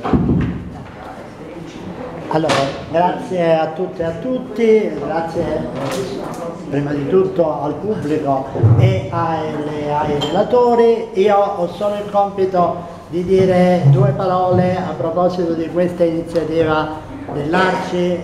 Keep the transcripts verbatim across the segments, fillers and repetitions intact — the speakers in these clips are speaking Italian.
Allora, grazie a tutte e a tutti, grazie prima di tutto al pubblico e ai, ai relatori. Io ho solo il compito di dire due parole a proposito di questa iniziativa dell'Arci, eh,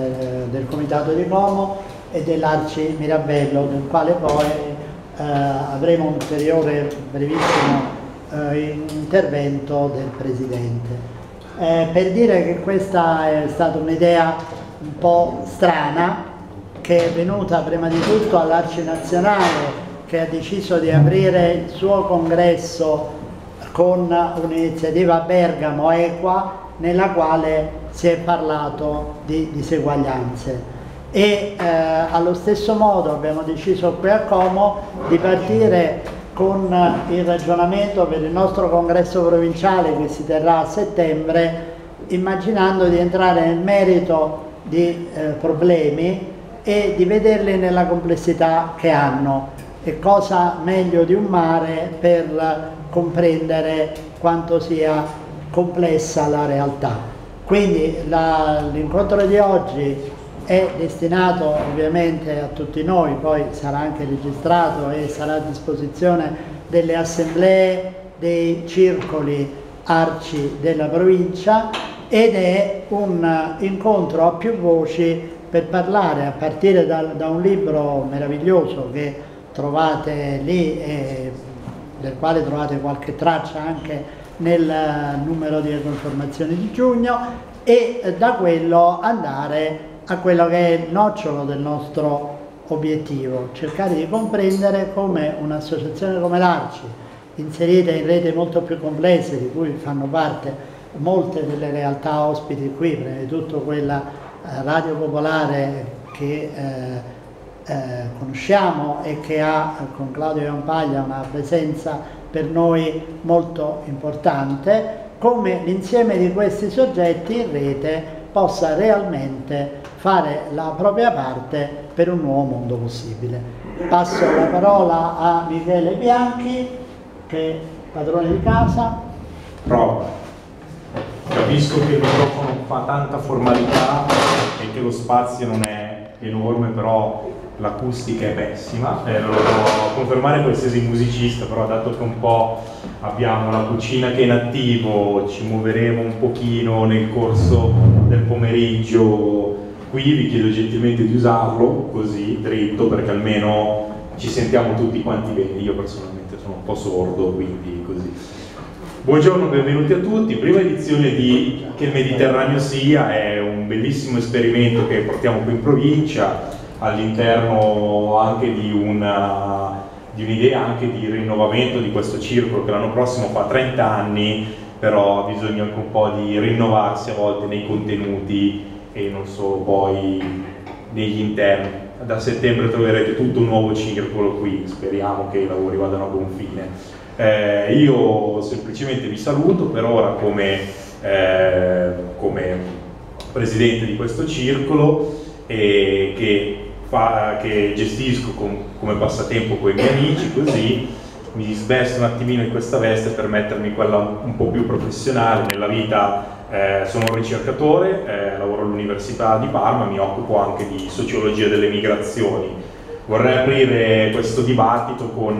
del Comitato di Como e dell'Arci Mirabello, del quale poi eh, avremo un ulteriore brevissimo eh, intervento del Presidente. Eh, per dire che questa è stata un'idea un po' strana, che è venuta prima di tutto all'Arci Nazionale, che ha deciso di aprire il suo congresso con un'iniziativa a Bergamo equa, nella quale si è parlato di diseguaglianze. E eh, allo stesso modo abbiamo deciso qui a Como di partire con il ragionamento per il nostro congresso provinciale che si terrà a settembre, immaginando di entrare nel merito di eh, problemi e di vederli nella complessità che hanno. E cosa meglio di un mare per comprendere quanto sia complessa la realtà. Quindi l'incontro di oggi è destinato ovviamente a tutti noi, poi sarà anche registrato e sarà a disposizione delle assemblee dei circoli Arci della provincia, ed è un incontro a più voci per parlare, a partire da, da un libro meraviglioso che trovate lì e del quale trovate qualche traccia anche nel numero di Ecoinformazioni di giugno, e da quello andare a quello che è il nocciolo del nostro obiettivo, cercare di comprendere come un'associazione come l'Arci, inserita in rete molto più complesse di cui fanno parte molte delle realtà ospiti qui, prima di tutto quella eh, Radio Popolare che eh, eh, conosciamo e che ha con Claudio Iampaglia una presenza per noi molto importante, come l'insieme di questi soggetti in rete possa realmente fare la propria parte per un nuovo mondo possibile. Passo la parola a Michele Bianchi, che è padrone di casa. Prova. Capisco che il microfono fa tanta formalità e che lo spazio non è enorme, però l'acustica è pessima. Eh, lo devo confermare qualsiasi musicista, però dato che un po' abbiamo la cucina che è in attivo, ci muoveremo un pochino nel corso del pomeriggio qui, vi chiedo gentilmente di usarlo così dritto, perché almeno ci sentiamo tutti quanti bene. Io personalmente sono un po' sordo, quindi così. Buongiorno, benvenuti a tutti. Prima edizione di Che il Mediterraneo sia è un bellissimo esperimento che portiamo qui in provincia, all'interno anche di una di un'idea anche di rinnovamento di questo circolo che l'anno prossimo fa trenta anni, però ha bisogno anche un po' di rinnovarsi a volte nei contenuti e non solo poi negli interni. Da settembre troverete tutto un nuovo circolo qui, speriamo che i lavori vadano a buon fine. Eh, io semplicemente vi saluto per ora come, eh, come presidente di questo circolo e che Fa, che gestisco com, come passatempo con i miei amici, così mi svesto un attimino in questa veste per mettermi quella un, un po' più professionale. Nella vita eh, sono un ricercatore, eh, lavoro all'Università di Parma, mi occupo anche di sociologia delle migrazioni. Vorrei aprire questo dibattito con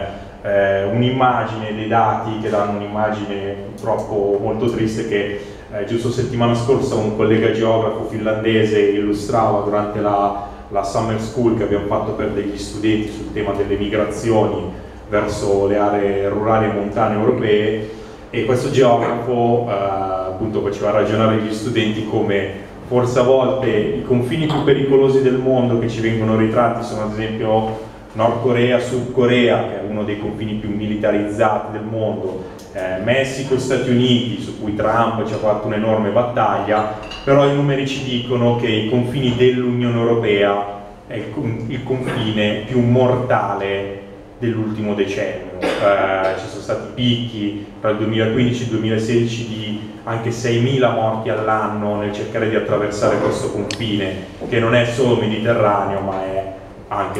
eh, un'immagine dei dati che danno un'immagine purtroppo molto triste che eh, giusto settimana scorsa un collega geografo finlandese illustrava durante la la summer school che abbiamo fatto per degli studenti sul tema delle migrazioni verso le aree rurali e montane europee, e questo geografo eh, appunto faceva ragionare gli studenti come forse a volte i confini più pericolosi del mondo che ci vengono ritratti sono ad esempio Nord Corea, Sud Corea, che è uno dei confini più militarizzati del mondo, eh, Messico, Stati Uniti, su cui Trump ci ha fatto un'enorme battaglia, però i numeri ci dicono che i confini dell'Unione Europea è il, il confine più mortale dell'ultimo decennio. Eh, ci sono stati picchi tra il duemilaquindici e il duemilasedici di anche seimila morti all'anno nel cercare di attraversare questo confine, che non è solo mediterraneo ma è anche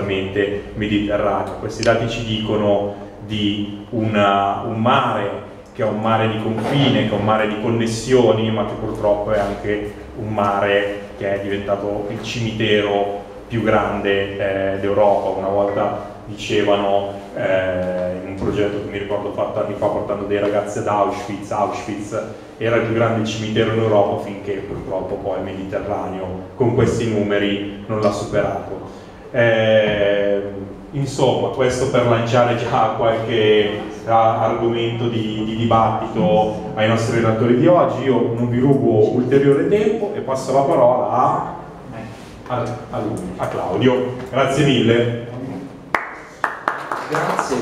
principalmente mediterraneo. Questi dati ci dicono di una, un mare che è un mare di confine, che è un mare di connessioni, ma che purtroppo è anche un mare che è diventato il cimitero più grande eh, d'Europa. Una volta dicevano eh, in un progetto che mi ricordo fatto anni fa portando dei ragazzi ad Auschwitz, Auschwitz era il più grande cimitero in Europa, finché purtroppo poi il Mediterraneo con questi numeri non l'ha superato. Eh, insomma, questo per lanciare già qualche a, argomento di, di dibattito ai nostri relatori di oggi. Io non vi rubo ulteriore tempo e passo la parola a, a, a, lui, a Claudio. Grazie mille. Grazie.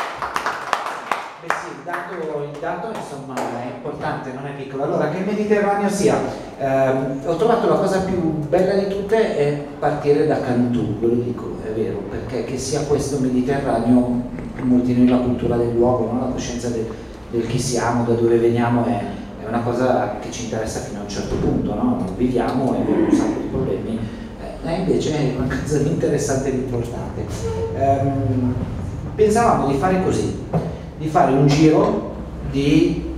Beh sì, il dato, il dato insomma è importante, non è piccolo. Allora, che il Mediterraneo sia, ehm, ho trovato la cosa più bella di tutte è partire da Cantù, ve lo dico, è vero, perché che sia questo Mediterraneo, molti noi la cultura del luogo, no? La coscienza del, del chi siamo, da dove veniamo è, è una cosa che ci interessa fino a un certo punto, no? Viviamo e abbiamo un sacco di problemi, eh, invece è una cosa interessante ed importante. Ehm, Pensavamo di fare così, di fare un giro di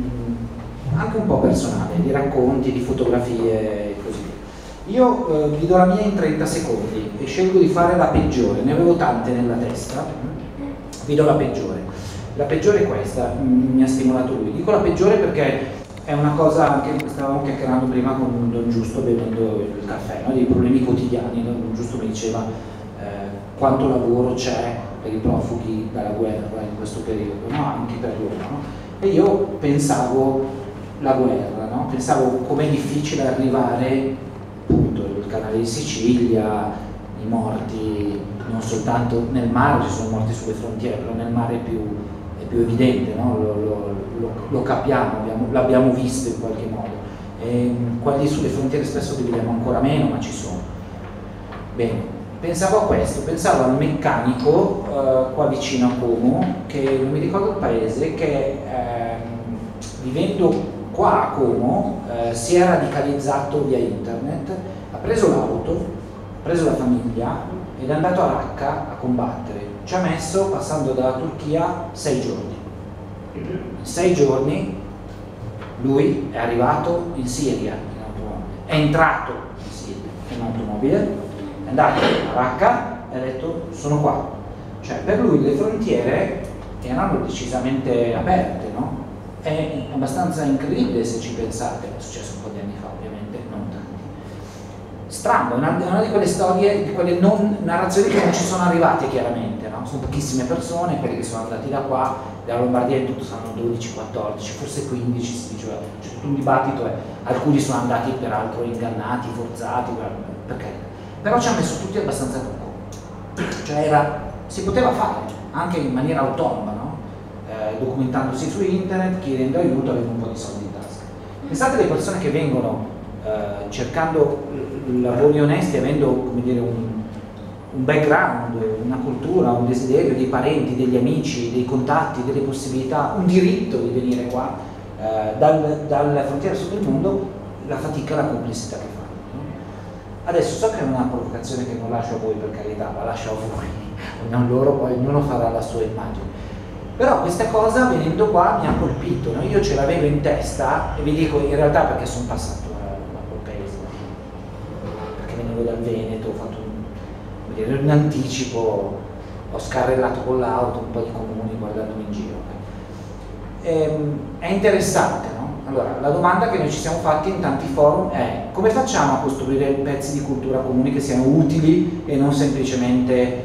mh, anche un po' personale, di racconti, di fotografie e così via. Io eh, vi do la mia in trenta secondi e scelgo di fare la peggiore, ne avevo tante nella testa, vi do la peggiore. La peggiore è questa, mh, mi ha stimolato lui. Dico la peggiore perché è una cosa, anche stavamo chiacchierando prima con Don Giusto bevendo il caffè, no? Dei problemi quotidiani. Don Giusto mi diceva eh, quanto lavoro c'è per i profughi dalla guerra in questo periodo, no? Anche per loro, no? E io pensavo la guerra, no? Pensavo com'è difficile arrivare, appunto, il canale di Sicilia, i morti non soltanto nel mare, ci sono morti sulle frontiere, però nel mare è più, è più evidente, no? lo, lo, lo, lo capiamo, l'abbiamo visto in qualche modo. E quelli sulle frontiere spesso li vediamo ancora meno, ma ci sono. Bene. Pensavo a questo, pensavo al meccanico eh, qua vicino a Como, che non mi ricordo il paese, che eh, vivendo qua a Como eh, si è radicalizzato via internet, ha preso l'auto, ha preso la famiglia ed è andato a Raqqa a combattere. Ci ha messo, passando dalla Turchia, sei giorni. In sei giorni lui è arrivato in Siria in automobile, è entrato in Siria in automobile, è andato a Raqqa e ha detto sono qua. Cioè per lui le frontiere erano decisamente aperte, no? È abbastanza incredibile se ci pensate, è successo un po' di anni fa ovviamente, non tanti. Strano, è una, è una di quelle storie, di quelle non, narrazioni che non ci sono arrivate chiaramente, no? Sono pochissime persone, quelli che sono andati da qua, dalla Lombardia in tutto saranno dodici quattordici, forse quindici si diceva, c'è tutto un dibattito, eh. Alcuni sono andati peraltro ingannati, forzati, perché? Però ci ha messo tutti abbastanza poco, cioè era, si poteva fare anche in maniera autonoma, no? Eh, documentandosi su internet, chiedendo aiuto, avendo un po' di soldi in tasca. Pensate alle persone che vengono eh, cercando lavori onesti, avendo, come dire, un, un background, una cultura, un desiderio, dei parenti, degli amici, dei contatti, delle possibilità, un diritto di venire qua eh, dal, dalla frontiera sud del mondo, la fatica e la complessità che fa. Adesso so che è una provocazione che non lascio a voi, per carità, la lascio a voi, non loro, poi ognuno farà la sua immagine. Però questa cosa, venendo qua, mi ha colpito, no? Io ce l'avevo in testa, e vi dico in realtà perché sono passato da quel paese, perché venivo dal Veneto, ho fatto un, dire, un anticipo, ho scarrellato con l'auto un po' di comuni guardandomi in giro. Ehm, è interessante, no? Allora, la domanda che noi ci siamo fatti in tanti forum è: come facciamo a costruire pezzi di cultura comuni che siano utili e non semplicemente, eh,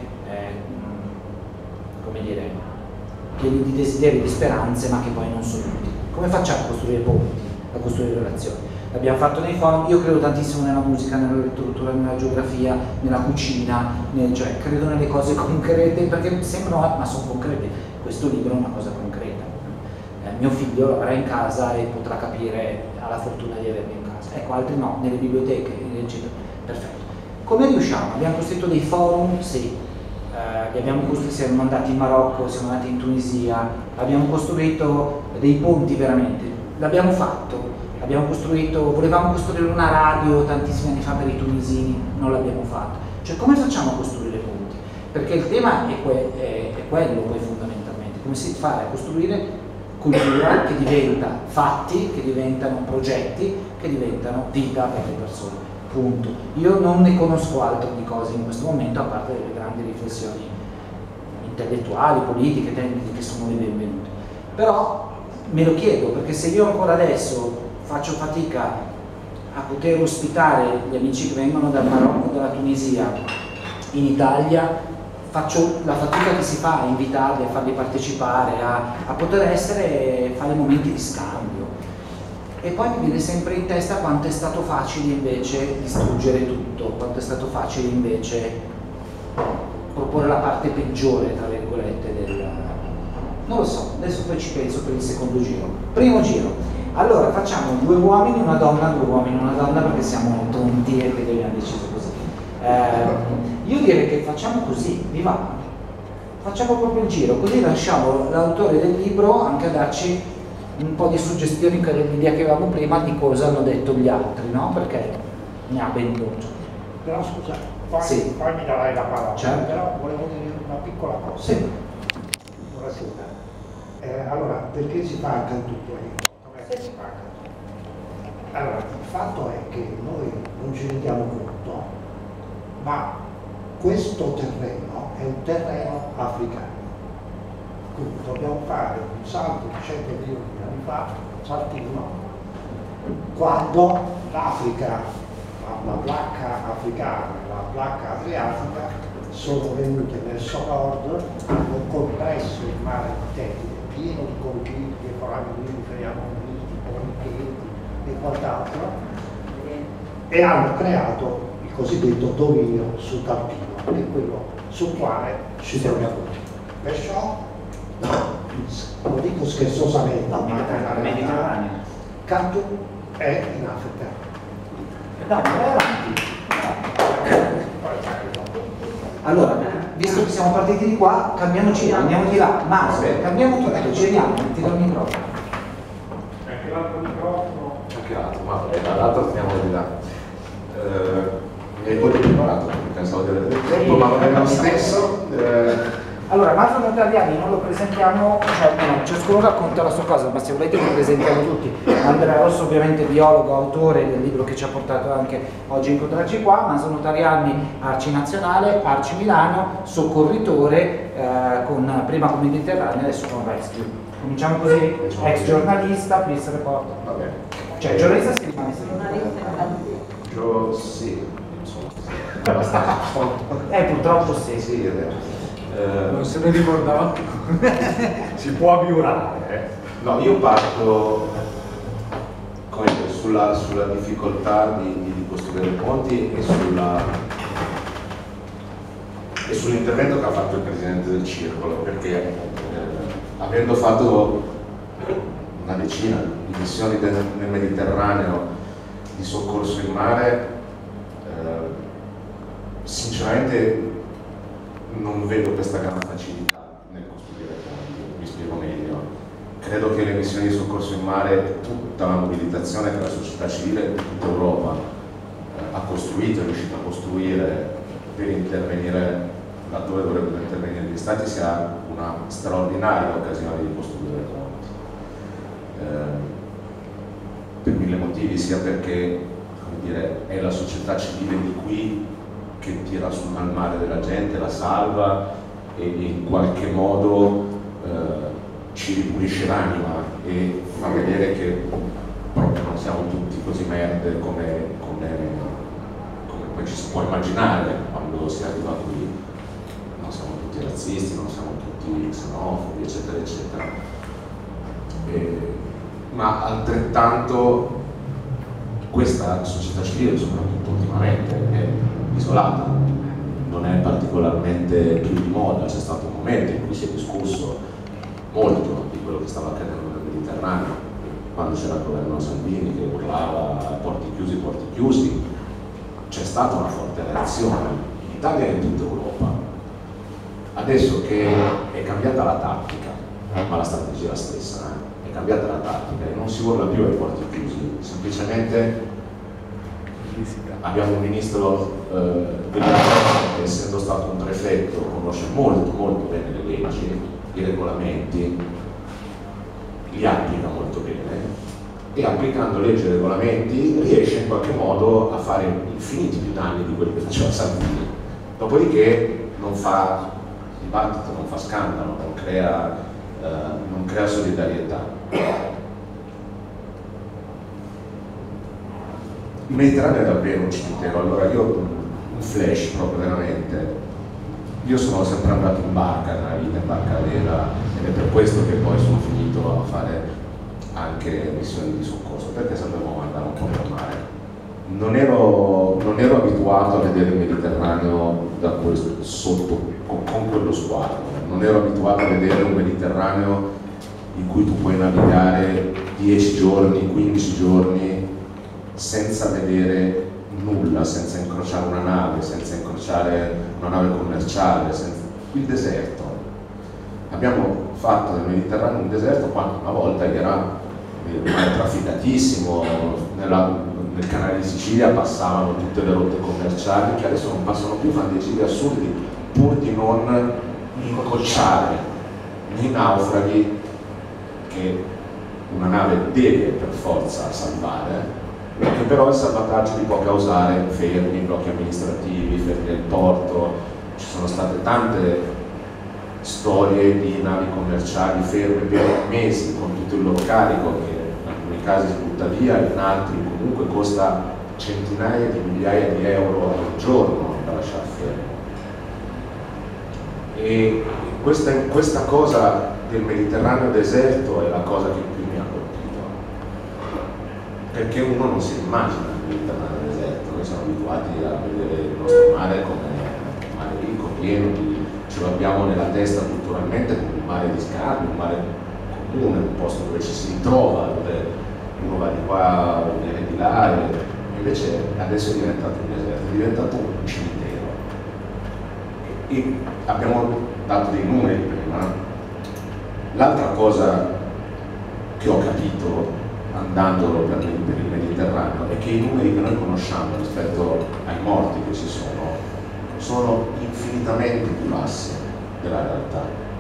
come dire, pieni di desideri, di speranze, ma che poi non sono utili? Come facciamo a costruire ponti, a costruire relazioni? L'abbiamo fatto nei forum, io credo tantissimo nella musica, nella letteratura, nella geografia, nella cucina, nel, cioè credo nelle cose concrete, perché sembrano, ma sono concrete. Questo libro è una cosa concreta. Mio figlio lo avrà in casa e potrà capire, ha la fortuna di averlo in casa. Ecco, altri no, nelle biblioteche, eccetera. Perfetto. Come riusciamo? Abbiamo costruito dei forum? Sì. Eh, li abbiamo costruiti, siamo andati in Marocco, siamo andati in Tunisia, abbiamo costruito dei ponti veramente. L'abbiamo fatto. Abbiamo costruito, volevamo costruire una radio tantissimi anni fa per i tunisini, non l'abbiamo fatto. Cioè, come facciamo a costruire ponti? Perché il tema è, que è, è quello poi fondamentalmente, come si fa a costruire cultura, che diventa fatti, che diventano progetti, che diventano vita per le persone. Punto. Io non ne conosco altro di cose in questo momento, a parte delle grandi riflessioni intellettuali, politiche, tecniche che sono le benvenute. Però me lo chiedo, perché se io ancora adesso faccio fatica a poter ospitare gli amici che vengono dal Marocco, dalla Tunisia in Italia, faccio la fatica che si fa a invitarli, a farli partecipare, a, a poter essere, fare momenti di scambio. E poi mi viene sempre in testa quanto è stato facile invece distruggere tutto, quanto è stato facile invece proporre la parte peggiore, tra virgolette, del... non lo so, adesso poi ci penso per il secondo giro. Primo giro, allora facciamo due uomini, una donna, due uomini, una donna, perché siamo tonti e quindi abbiamo deciso così. Eh, io direi che facciamo così, vi va? Facciamo proprio il giro, così lasciamo l'autore del libro anche a darci un po' di suggestioni per l'idea che avevamo prima di cosa hanno detto gli altri, no? Perché ne ha ben dotto. Però scusa, poi, Sì. poi mi darai la parola, Certo. però volevo dire una piccola cosa. Sì. Buonasera. Eh, allora, perché si fa anche il tutorial? Com'è che si fa anche il tutorial? Allora, il fatto è che noi non ci rendiamo conto, ma questo terreno è un terreno africano. Quindi dobbiamo fare un salto di cento milioni di anni fa, un saltino, quando l'Africa, la, la placca africana e la placca adriatica sono venute verso nord, hanno compresso il mare Tetico, pieno di conchiglie, foraminiferi, ammoniti, policheti e quant'altro, e hanno creato il cosiddetto dominio sudalpino, che è quello sul quale ci troviamo. Perciò, lo dico scherzosamente, ma nella Mediterraneo. Khartoum è in Africa. Dai, vai avanti. Allora, visto che siamo partiti di qua, cambiamoci, andiamo di là. Maso, cambiamo tutto, giriamo, ti do il microfono. Anche l'altro microfono. Anche l'altro, ma l'altro teniamo di là. Eh, mi hai poi preparato, pensavo di avere del tempo, ma non è lo stesso. Eh, Allora, Maso Notariani non lo presentiamo, cioè no, ciascuno racconta la sua cosa, ma se volete lo presentiamo tutti. Andrea Rosso, ovviamente biologo, autore del libro che ci ha portato anche oggi a incontrarci qua. Maso Notariani, Arci Nazionale, Arci Milano, soccorritore, eh, con, prima con Mediterraneo, adesso con Rescue. Cominciamo così, ex giornalista, police reporter. va bene. Cioè, giornalista si rimane sempre. Io sì, insomma, Eh, purtroppo sì. sì, è vero. Eh, Non se ne ricordava più. Si può abiurare. Eh. No, io parto come dire, sulla, sulla difficoltà di, di costruire ponti e sulla e sull'intervento che ha fatto il presidente del circolo, perché eh, avendo fatto una decina di missioni del, nel Mediterraneo di soccorso in mare, eh, sinceramente non vedo questa gran facilità nel costruire ponti. Mi spiego meglio. Credo che le missioni di soccorso in mare, tutta la mobilitazione che la società civile di tutta Europa eh, ha costruito, è riuscita a costruire per intervenire laddove dovrebbero intervenire gli stati, sia una straordinaria occasione di costruire ponti. Eh, per mille motivi, sia perché, come dire, è la società civile di qui che tira sul mare della gente, la salva e, e in qualche modo eh, ci ripulisce l'anima e fa vedere che proprio non siamo tutti così merde come, come, come poi ci si può immaginare quando si arriva qui. Non siamo tutti razzisti, non siamo tutti xenofobi, eccetera, eccetera. E, ma altrettanto questa società civile, soprattutto ultimamente, è isolata, non è particolarmente più di moda. C'è stato un momento in cui si è discusso molto di quello che stava accadendo nel Mediterraneo, quando c'era il governo Salvini che urlava porti chiusi, porti chiusi. C'è stata una forte reazione in Italia e in tutta Europa. Adesso che è cambiata la tattica, ma la strategia è la stessa, eh? È cambiata la tattica e non si urla più ai porti chiusi, semplicemente abbiamo un ministro eh, dell'interno che, essendo stato un prefetto, conosce molto molto bene le leggi, i regolamenti, li applica molto bene e applicando leggi e regolamenti riesce in qualche modo a fare infiniti più danni di quelli che faceva Salvini. Dopodiché non fa dibattito, non fa scandalo, non crea, eh, non crea solidarietà. Il Mediterraneo è davvero un cimitero. Allora io, un flash proprio veramente, io sono sempre andato in barca nella vita, in barca a vela, ed è per questo che poi sono finito a fare anche missioni di soccorso, perché sapevo andare un po' per mare. Non ero, non ero abituato a vedere il Mediterraneo da questo, sotto, con, con quello sguardo, non ero abituato a vedere un Mediterraneo in cui tu puoi navigare dieci giorni, quindici giorni senza vedere nulla, senza incrociare una nave, senza incrociare una nave commerciale, senza... il deserto. Abbiamo fatto del Mediterraneo un deserto quando una volta era trafficatissimo, nella, nel canale di Sicilia passavano tutte le rotte commerciali che adesso non passano più, fanno dei giri assurdi pur di non incrociare nei naufraghi che una nave deve per forza salvare, che però il salvataggio li può causare fermi, blocchi amministrativi, fermi del porto. Ci sono state tante storie di navi commerciali ferme per mesi con tutto il loro carico che in alcuni casi si butta via, in altri comunque costa centinaia di migliaia di euro al giorno da lasciare fermo. E questa, questa cosa del Mediterraneo deserto è la cosa che più mi ha colpito, perché uno non si immagina il Mediterraneo deserto. Noi siamo abituati a vedere il nostro mare come un mare ricco, pieno di... ce lo abbiamo nella testa culturalmente come un mare di scarpe, un mare comune, un posto dove ci si ritrova, dove uno va di qua, viene di là, e invece adesso è diventato un deserto, è diventato un cimitero. E abbiamo dato dei numeri prima. L'altra cosa che ho capito andando per, per il Mediterraneo è che i numeri che noi conosciamo rispetto ai morti che ci sono sono infinitamente più bassi della realtà.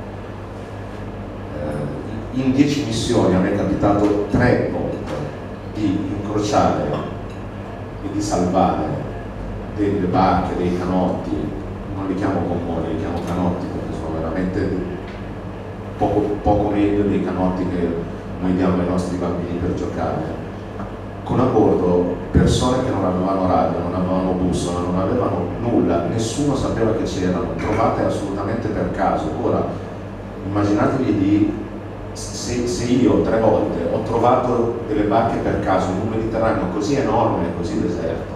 Eh, in dieci missioni a me è capitato tre volte di incrociare e di salvare delle barche, dei canotti, non li chiamo gommoni, li chiamo canotti perché sono veramente poco, poco meglio dei canotti che noi diamo ai nostri bambini per giocare, con a bordo persone che non avevano radio, non avevano bussola, non avevano nulla, nessuno sapeva che c'erano, trovate assolutamente per caso. Ora immaginatevi di se, se io tre volte ho trovato delle barche per caso in un Mediterraneo così enorme e così deserto,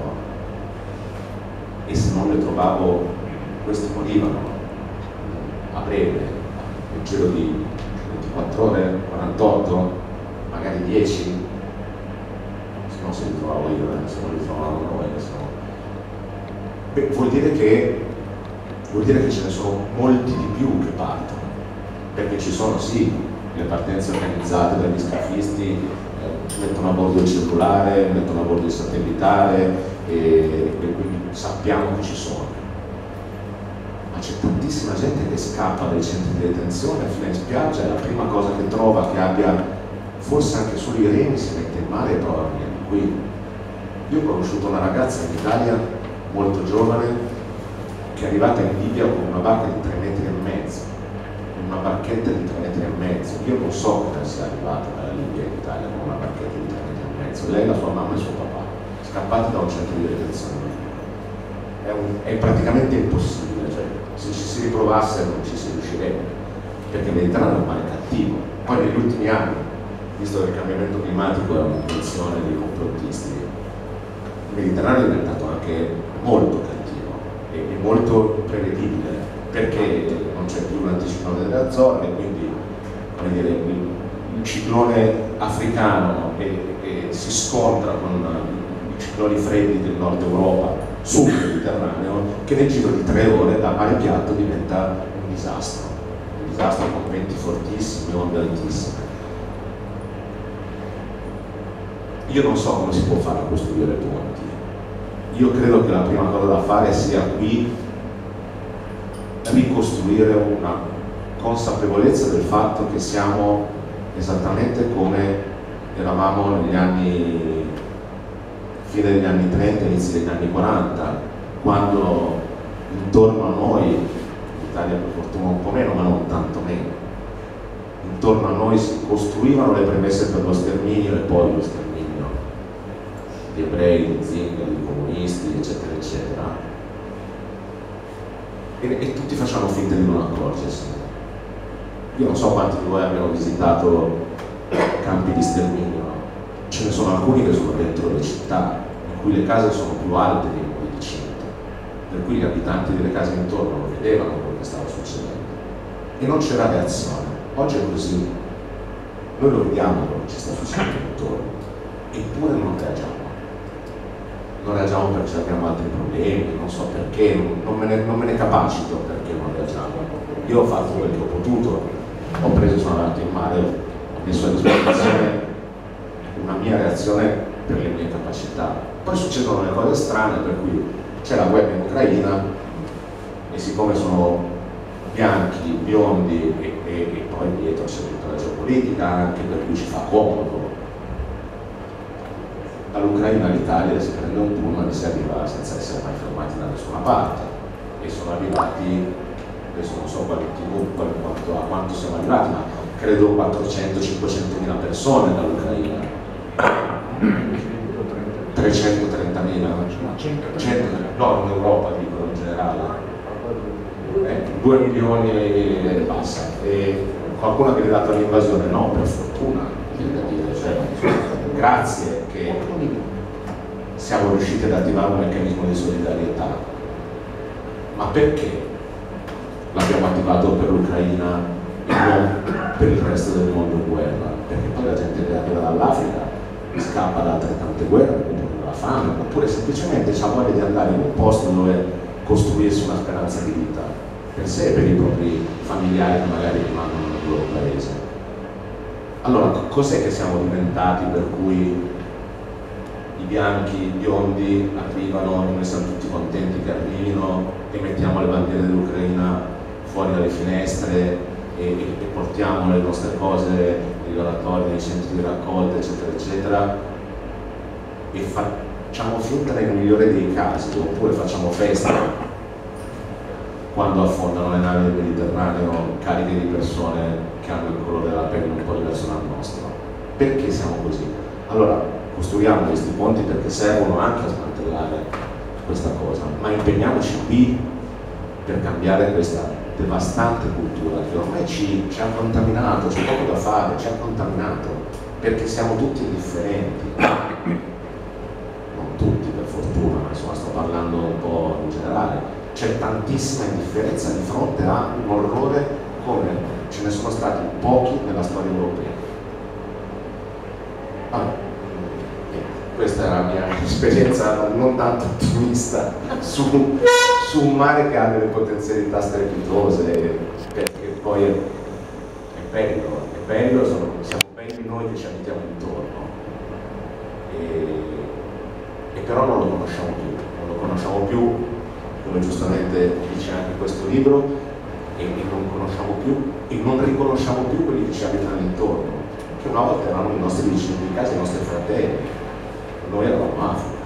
e se non le trovavo questi morivano a breve, nel giro di ventiquattro ore, quarantotto, magari dieci, non se li trovavo io, eh, se non li trovavo noi, sono... Beh, vuol dire che vuol dire che ce ne sono molti di più che partono, perché ci sono sì le partenze organizzate dagli scafisti, eh, mettono a bordo il cellulare, mettono a bordo il satellitare e, e quindi sappiamo che ci sono, ma c'è tantissima gente che scappa dai centri di detenzione, fino in spiaggia, è la prima cosa che trova, che abbia forse anche solo i remi, si mette in mare e prova a venire qui. Io ho conosciuto una ragazza in Italia molto giovane che è arrivata in Libia con una barca di tre metri e mezzo, una barchetta di tre metri e mezzo. Io non so come sia arrivata dalla Libia in Italia con una barchetta di tre metri e mezzo. Lei, la sua mamma e suo papà, scappati da un centro di detenzione. È, un, è praticamente impossibile, cioè, se ci si riprovasse non ci si riuscirebbe, perché il Mediterraneo è un mare cattivo. Poi negli ultimi anni, visto che il cambiamento climatico è un'invenzione dei complottisti, il Mediterraneo è diventato anche molto cattivo e, e molto prevedibile, perché non c'è più l'anticiclone delle Azzorre, quindi come dire, il, il ciclone africano e, e si scontra con i cicloni freddi del nord Europa sul Mediterraneo, che nel giro di tre ore da mare piatto diventa un disastro, un disastro con venti fortissimi, onde altissime. Io non so come si può fare a costruire ponti. Io credo che la prima cosa da fare sia qui ricostruire una consapevolezza del fatto che siamo esattamente come eravamo negli anni, fine degli anni trenta, inizi degli anni quaranta, quando intorno a noi, in Italia per fortuna un po' meno, ma non tanto meno, intorno a noi si costruivano le premesse per lo sterminio e poi lo sterminio di ebrei, di zingari, di comunisti, eccetera, eccetera. E, e tutti facciamo finta di non accorgersi. Io non so quanti di voi abbiano visitato campi di sterminio, ce ne sono alcuni che sono dentro le città, in cui le case sono più alte dei muri di cinta, per cui gli abitanti delle case intorno lo vedevano quello che stava succedendo e non c'era reazione. Oggi è così, noi lo vediamo quello che ci sta succedendo intorno, eppure non reagiamo. Non reagiamo perché abbiamo altri problemi, non so perché, non, non, me ne, non me ne capacito perché non reagiamo. Io ho fatto quello che ho potuto, ho preso, sono andato in mare, ho messo a disposizione una mia reazione per le mie capacità. Poi succedono le cose strane, per cui c'è la guerra in Ucraina e siccome sono bianchi, biondi e, e, e poi dietro c'è tutta la geopolitica anche, per cui ci fa comodo. Dall'Ucraina all'Italia si prende un pullman e si arriva senza essere mai fermati da nessuna parte e sono arrivati, adesso non so quanto, quanto, a quanto siamo arrivati, ma credo quattrocento cinquecentomila persone dall'Ucraina, trecentotrentamila, no, in Europa dico in generale, eh, due milioni e basta, e qualcuno che è dato all'invasione? No, per fortuna, cioè, grazie che siamo riusciti ad attivare un meccanismo di solidarietà, ma perché l'abbiamo attivato per l'Ucraina e non per il resto del mondo in guerra? Perché poi la gente che arriva dall'Africa scappa da altrettante guerre, oppure la fame, oppure semplicemente ha voglia di andare in un posto dove costruirsi una speranza di vita per sé e per i propri familiari che magari rimangono nel loro paese. Allora, cos'è che siamo diventati per cui i bianchi, i biondi arrivano e noi siamo tutti contenti che arrivino e mettiamo le bandiere dell'Ucraina fuori dalle finestre e, e, e portiamo le nostre cose nei oratori, nei centri di raccolta, eccetera, eccetera, e facciamo finta nel migliore dei casi, oppure facciamo festa quando affondano le navi del Mediterraneo cariche di persone che hanno il colore della pelle un po' diverso dal nostro. Perché siamo così? Allora, costruiamo questi ponti perché servono anche a smantellare questa cosa, ma impegniamoci qui per cambiare questa devastante cultura che ormai ci, ci ha contaminato, c'è poco da fare, ci ha contaminato, perché siamo tutti indifferenti. Non tutti, per fortuna, ma insomma sto parlando un po' in generale. C'è tantissima indifferenza di fronte a un orrore come ce ne sono stati pochi nella storia europea. Allora, questa è la mia esperienza non tanto ottimista su, su un mare che ha delle potenzialità strepitose, perché poi è, è bello, è bello, sono, siamo belli noi che ci abitiamo intorno, e, e però non lo conosciamo più, non lo conosciamo più, come giustamente dice anche questo libro, e, e non conosciamo più e non riconosciamo più quelli che ci abitano intorno, che una volta erano i nostri vicini di casa, i nostri fratelli, noi eravamo Africa.